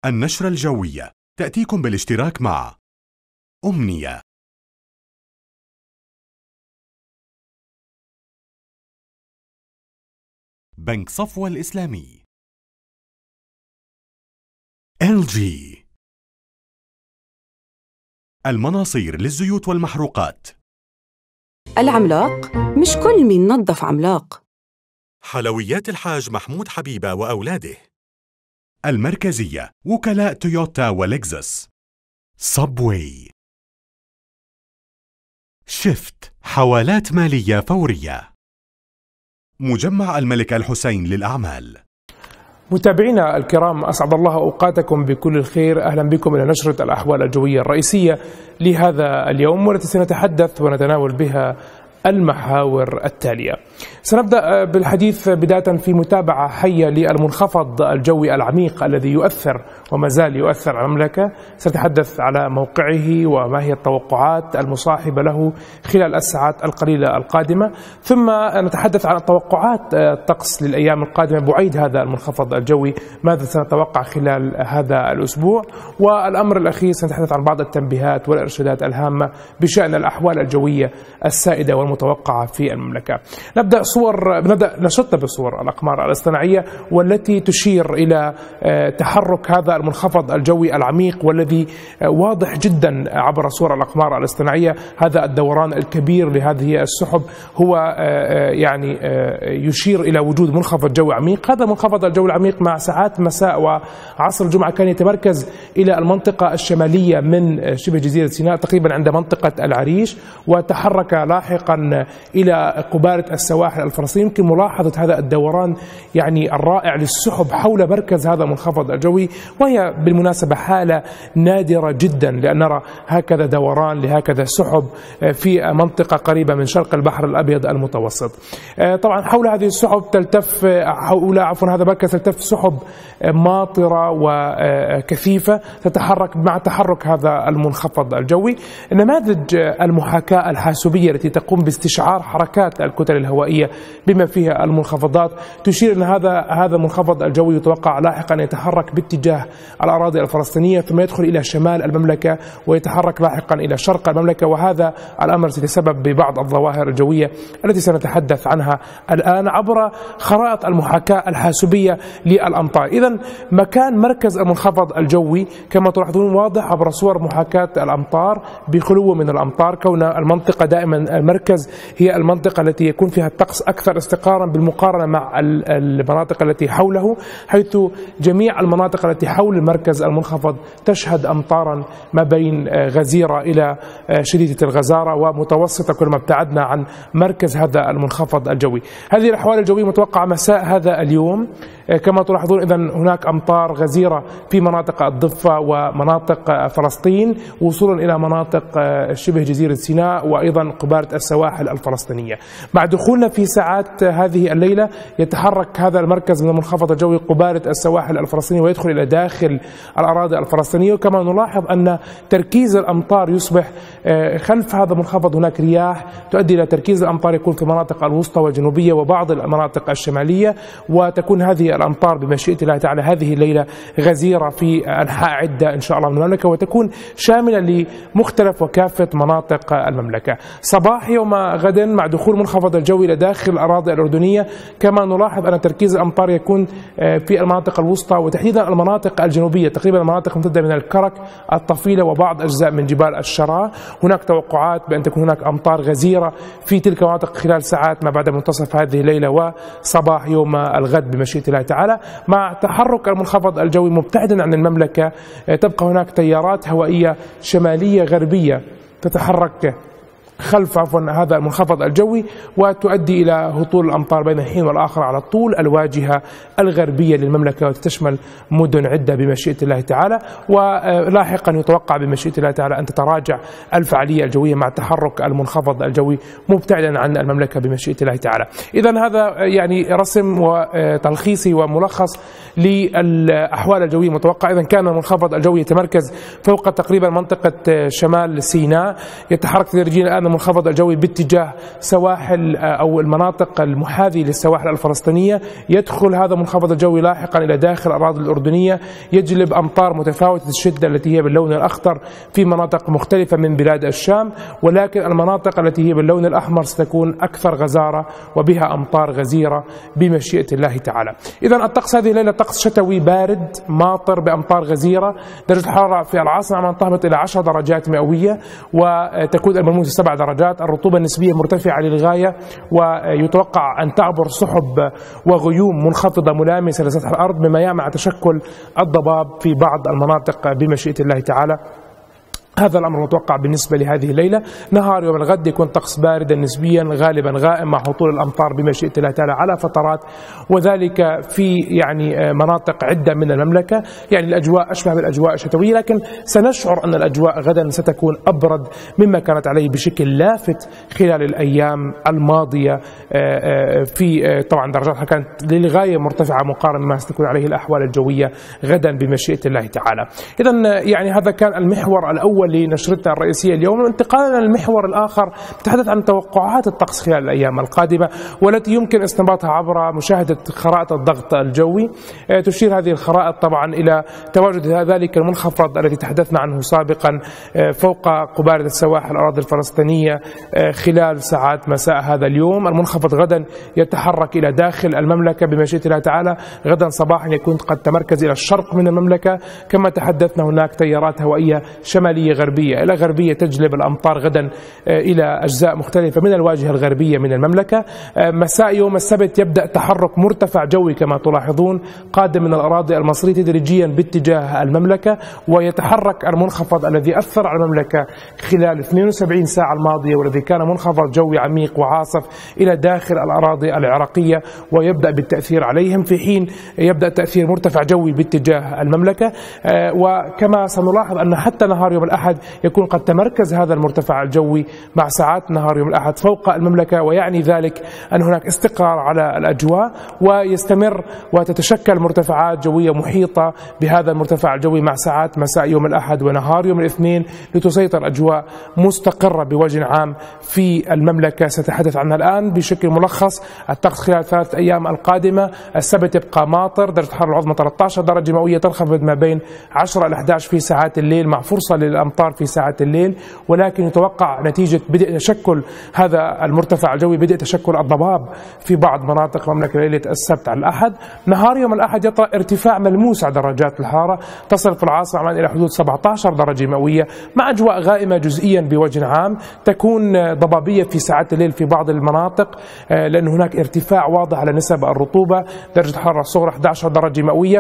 النشرة الجوية تأتيكم بالاشتراك مع أمنية، بنك صفوة الإسلامي، LG، المناصير للزيوت والمحروقات، العملاق مش كل مين نظف عملاق، حلويات الحاج محمود حبيبة وأولاده، المركزية وكلاء تويوتا ولكزس، صبوي، شفت حوالات مالية فورية، مجمع الملك الحسين للأعمال. متابعينا الكرام، أسعد الله أوقاتكم بكل الخير. أهلا بكم إلى نشرة الأحوال الجوية الرئيسية لهذا اليوم، والتي سنتحدث ونتناول بها المحاور التالية. سنبدأ بالحديث بداية في متابعة حية للمنخفض الجوي العميق الذي يؤثر وما زال يؤثر على المملكة. سنتحدث على موقعه وما هي التوقعات المصاحبة له خلال الساعات القليلة القادمة، ثم نتحدث عن توقعات الطقس للأيام القادمة بعيد هذا المنخفض الجوي، ماذا سنتوقع خلال هذا الأسبوع، والأمر الأخير سنتحدث عن بعض التنبيهات والإرشادات الهامة بشأن الأحوال الجوية السائدة والمتوقعة في المملكة. نبدأ نشطنا بصور الأقمار الاصطناعية والتي تشير إلى تحرك هذا المنخفض الجوي العميق، والذي واضح جدا عبر صور الأقمار الاصطناعية. هذا الدوران الكبير لهذه السحب هو يشير إلى وجود منخفض جوي عميق. هذا المنخفض الجوي العميق مع ساعات مساء وعصر الجمعة كان يتمركز إلى المنطقة الشمالية من شبه جزيرة سيناء تقريبا عند منطقة العريش، وتحرك لاحقا إلى قبالة السواحل الفلسطينية. يمكن ملاحظة هذا الدوران الرائع للسحب حول مركز هذا المنخفض الجوي، وهي بالمناسبة حالة نادرة جدا لأن نرى هكذا دوران لهكذا سحب في منطقة قريبة من شرق البحر الأبيض المتوسط. طبعا حول هذه السحب هذا المركز تلتف سحب ماطرة وكثيفة تتحرك مع تحرك هذا المنخفض الجوي. نماذج المحاكاة الحاسوبية التي تقوم باستشعار حركات الكتل الهوائية بما فيها المنخفضات تشير أن هذا المنخفض الجوي يتوقع لاحقا أن يتحرك باتجاه الأراضي الفلسطينية، ثم يدخل إلى شمال المملكة ويتحرك لاحقا إلى شرق المملكة، وهذا الأمر سيتسبب ببعض الظواهر الجوية التي سنتحدث عنها الآن عبر خرائط المحاكاة الحاسوبية للأمطار. إذن مكان مركز المنخفض الجوي كما تلاحظون واضح عبر صور محاكاة الأمطار بخلو من الأمطار، كون المنطقة دائما المركز هي المنطقة التي يكون فيها الطقس أكثر استقرارا بالمقارنة مع المناطق التي حوله، حيث جميع المناطق التي حول المركز المنخفض تشهد أمطارا ما بين غزيرة إلى شديدة الغزارة ومتوسطة كلما ابتعدنا عن مركز هذا المنخفض الجوي. هذه الأحوال الجوية متوقعة مساء هذا اليوم كما تلاحظون. إذن هناك أمطار غزيرة في مناطق الضفة ومناطق فلسطين وصولا إلى مناطق شبه جزيرة سيناء وأيضا قبالة السواحل الفلسطينية. مع دخولنا في ساعات هذه الليلة يتحرك هذا المركز من المنخفض الجوي قبالة السواحل الفلسطينية ويدخل إلى داخل الأراضي الفلسطينية، وكما نلاحظ أن تركيز الأمطار يصبح خلف هذا المنخفض هناك رياح تؤدي إلى تركيز الأمطار يكون في المناطق الوسطى والجنوبية وبعض المناطق الشمالية، وتكون هذه الأمطار بمشيئة الله تعالى هذه الليلة غزيرة في أنحاء عدة إن شاء الله من المملكة، وتكون شاملة لمختلف وكافة مناطق المملكة. صباح يوم غد مع دخول المنخفض الجوي إلى داخل الأراضي الأردنية كما نلاحظ أن تركيز الأمطار يكون في المناطق الوسطى وتحديدا المناطق الجنوبية، تقريبا المناطق ممتدة من الكرك الطفيلة وبعض أجزاء من جبال الشراء. هناك توقعات بأن تكون هناك أمطار غزيرة في تلك المناطق خلال ساعات ما بعد منتصف هذه الليلة وصباح يوم الغد بمشيئة الله تعالى. مع تحرك المنخفض الجوي مبتعدا عن المملكة تبقى هناك تيارات هوائية شمالية غربية تتحرك خلف هذا المنخفض الجوي وتؤدي إلى هطول الأمطار بين الحين والآخر على طول الواجهة الغربية للمملكة، وتشمل مدن عدة بمشيئة الله تعالى. ولاحقا يتوقع بمشيئة الله تعالى أن تتراجع الفعالية الجوية مع تحرك المنخفض الجوي مبتعدا عن المملكة بمشيئة الله تعالى. إذن هذا رسم وتلخيصي وملخص للأحوال الجوية المتوقعة. إذن كان المنخفض الجوي يتمركز فوق تقريبا منطقة شمال سيناء، يتحرك تدريجيا الآن المنخفض الجوي باتجاه سواحل أو المناطق المحاذية للسواحل الفلسطينية. يدخل هذا المنخفض الجوي لاحقا إلى داخل الأراضي الأردنية، يجلب أمطار متفاوتة الشدة التي هي باللون الأخضر في مناطق مختلفة من بلاد الشام، ولكن المناطق التي هي باللون الأحمر ستكون أكثر غزارة وبها أمطار غزيرة بمشيئة الله تعالى. إذا الطقس هذه الليلة طقس شتوي بارد ماطر بأمطار غزيرة. درجة الحرارة في العاصمة عمان تهبط إلى 10 درجات مئوية وتكون الملموسة 7 درجات. الرطوبة النسبية مرتفعة للغاية، ويتوقع أن تعبر سحب وغيوم منخفضة ملامسة لسطح الأرض مما يمنع تشكل الضباب في بعض المناطق بمشيئة الله تعالى. هذا الأمر متوقع بالنسبة لهذه الليلة. نهار يوم الغد يكون طقس باردا نسبيا غالبا غائم مع هطول الأمطار بمشيئة الله تعالى على فترات، وذلك في مناطق عدة من المملكة. الأجواء أشبه بالأجواء الشتوية، لكن سنشعر أن الأجواء غدا ستكون أبرد مما كانت عليه بشكل لافت خلال الأيام الماضية. في طبعا درجاتها كانت للغاية مرتفعة مقارنة بما ستكون عليه الأحوال الجوية غدا بمشيئة الله تعالى. إذا هذا كان المحور الأول لنشرتنا الرئيسية اليوم. انتقالنا للمحور الآخر نتحدث عن توقعات الطقس خلال الأيام القادمة، والتي يمكن استنباطها عبر مشاهدة خرائط الضغط الجوي. تشير هذه الخرائط طبعا إلى تواجد ذلك المنخفض الذي تحدثنا عنه سابقا فوق قبالة السواحل الأراضي الفلسطينية خلال ساعات مساء هذا اليوم. المنخفض غدا يتحرك إلى داخل المملكة بمشيئة الله تعالى. غدا صباحا يكون قد تمركز إلى الشرق من المملكة، كما تحدثنا هناك تيارات هوائية شمالية غربية إلى غربية تجلب الأمطار غدا إلى أجزاء مختلفة من الواجهة الغربية من المملكة. مساء يوم السبت يبدأ تحرك مرتفع جوي كما تلاحظون قادم من الأراضي المصرية تدريجيا باتجاه المملكة، ويتحرك المنخفض الذي أثر على المملكة خلال 72 ساعة الماضية والذي كان منخفض جوي عميق وعاصف إلى داخل الأراضي العراقية، ويبدأ بالتأثير عليهم في حين يبدأ تأثير مرتفع جوي باتجاه المملكة. وكما سنلاحظ أن حتى نهار يوم الأحد يكون قد تمركز هذا المرتفع الجوي مع ساعات نهار يوم الأحد فوق المملكة، ويعني ذلك أن هناك استقرار على الأجواء، ويستمر وتتشكل مرتفعات جوية محيطة بهذا المرتفع الجوي مع ساعات مساء يوم الأحد ونهار يوم الاثنين لتسيطر أجواء مستقرة بوجه عام في المملكة. سأتحدث عنها الآن بشكل ملخص. الطقس خلال 3 أيام القادمة: السبت يبقى ماطر، درجة الحرارة العظمى 13 درجة مئوية، تنخفض ما بين 10 إلى 11 في ساعات الليل مع فرصة للأمطار في ساعات الليل، ولكن يتوقع نتيجة بدء تشكل هذا المرتفع الجوي بدء تشكل الضباب في بعض مناطق المملكة ليلة السبت على الأحد. نهار يوم الأحد يطرأ ارتفاع ملموس على درجات الحرارة، تصل في العاصمة عمان إلى حدود 17 درجة مئوية مع أجواء غائمة جزئيا بوجه عام. تكون ضبابية في ساعات الليل في بعض المناطق لأن هناك ارتفاع واضح على نسب الرطوبة. درجة الحرارة الصغرى 11 درجة مئوية،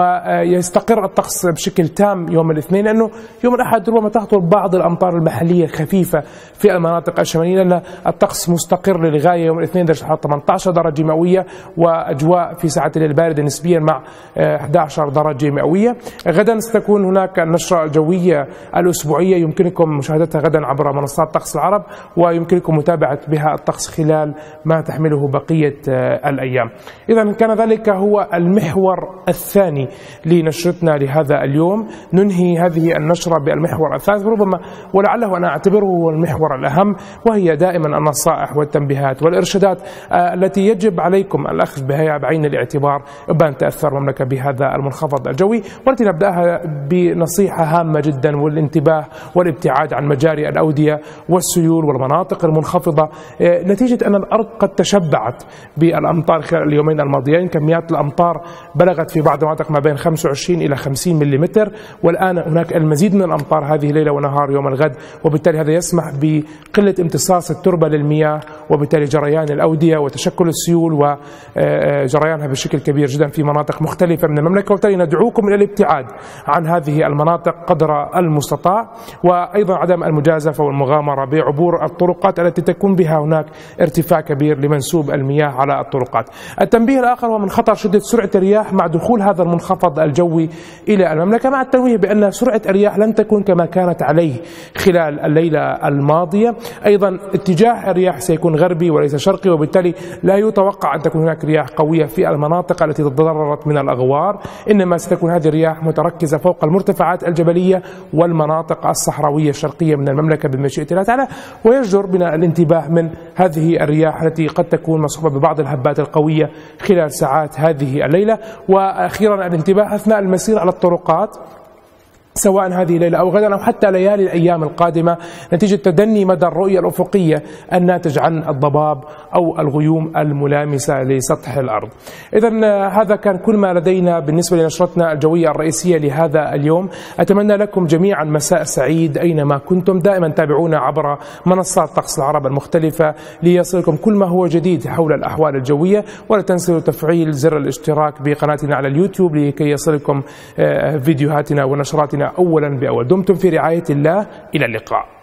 ويستقر الطقس بشكل تام يوم الاثنين، لأنه يوم الأحد ربما تهطل بعض الأمطار المحلية الخفيفة في المناطق الشمالية، لأن الطقس مستقر للغاية يوم الاثنين. درجة الحرارة 18 درجة مئوية وأجواء في ساعات الليل باردة نسبيا مع 11 درجة مئوية. غدا ستكون هناك النشرة الجوية الأسبوعية يمكنكم مشاهدتها غدا عبر منصات طقس العرب، ويمكنكم متابعة بها الطقس خلال ما تحمله بقية الأيام. إذا كان ذلك هو المحور الثاني لنشرتنا لهذا اليوم. ننهي هذه النشرة بالمحور الثالث ربما ولعله أنا أعتبره هو المحور الأهم، وهي دائما النصائح والتنبيهات والإرشادات التي يجب عليكم الأخذ بها بعين الاعتبار بأن تأثر المملكة بهذا المنخفض الجوي، والتي نبدأها بنصيحة هامة جدا، والانتباه والابتعاد عن مجاري الأودية والسيول والمناطق المنخفضة، نتيجة أن الأرض قد تشبعت بالأمطار خلال اليومين الماضيين. كميات الأمطار بلغت في بعض المناطق ما بين 25 إلى 50 ملم، والآن هناك المزيد من الأمطار هذه الليلة ونهار يوم الغد، وبالتالي هذا يسمح بقلة امتصاص التربة للمياه، وبالتالي جريان الأودية وتشكل السيول وجريانها بشكل كبير جدا في مناطق مختلفة من المملكة. وبالتالي ندعوكم إلى الابتعاد عن هذه المناطق قدر المستطاع، وأيضا عدم المجازفة والمغامرة بعبور الطرقات التي تكون بها هناك ارتفاع كبير لمنسوب المياه على الطرقات. التنبيه الآخر هو من خطر شدة سرعة الرياح مع دخول هذا المنخفض الجوي إلى المملكة، مع التنويه بأن سرعة الرياح لن تكون كما كما كانت عليه خلال الليلة الماضية. أيضا اتجاه الرياح سيكون غربي وليس شرقي، وبالتالي لا يتوقع أن تكون هناك رياح قوية في المناطق التي تضررت من الأغوار، إنما ستكون هذه الرياح متركزة فوق المرتفعات الجبلية والمناطق الصحراوية الشرقية من المملكة بمشيئة الله تعالى. ويجدر بنا الانتباه من هذه الرياح التي قد تكون مصحوبة ببعض الهبات القوية خلال ساعات هذه الليلة. وأخيرا الانتباه أثناء المسير على الطرقات، سواء هذه الليلة أو غدا أو حتى ليالي الأيام القادمة، نتيجة تدني مدى الرؤية الأفقية الناتج عن الضباب أو الغيوم الملامسة لسطح الأرض. إذن هذا كان كل ما لدينا بالنسبة لنشرتنا الجوية الرئيسية لهذا اليوم. أتمنى لكم جميعا مساء سعيد أينما كنتم. دائما تابعونا عبر منصات طقس العرب المختلفة ليصلكم كل ما هو جديد حول الأحوال الجوية، ولا تنسوا تفعيل زر الاشتراك بقناتنا على اليوتيوب لكي يصلكم فيديوهاتنا ونشراتنا أولا بأول. دمتم في رعاية الله، إلى اللقاء.